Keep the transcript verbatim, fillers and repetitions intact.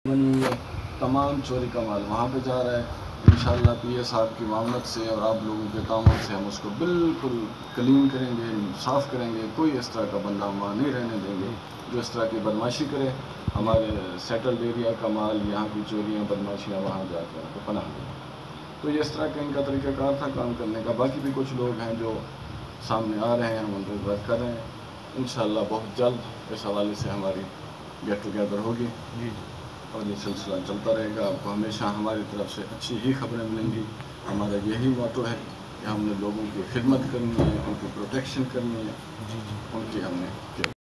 बनी हुई है, तमाम चोरी का माल वहाँ पे जा रहा है। इंशाअल्लाह पीए साहब की मामलत से और आप लोगों के तामुल से हम उसको बिल्कुल क्लीन करेंगे, साफ़ करेंगे। कोई इस तरह का बंदा हम वहाँ नहीं रहने देंगे जो इस तरह की बदमाशी करे। हमारे सेटल्ड एरिया का माल, यहाँ की चोरियाँ बदमाशियाँ वहाँ जाकर उनको पनाह दें। तो ये इस तरह का इनका तरीक़ाकार था काम करने का। बाकी भी कुछ लोग हैं जो सामने आ रहे हैं, हम उन पर वर्क कर रहे हैं। इंशाअल्लाह बहुत जल्द इस हवाले से हमारी गेट टुगेदर होगी जी और ये सिलसिला चलता रहेगा। आपको हमेशा हमारी तरफ से अच्छी ही खबरें मिलेंगी। हमारा यही मोटो है कि हमने लोगों की खिदमत करनी है, उनकी प्रोटेक्शन करनी है, उनकी हमने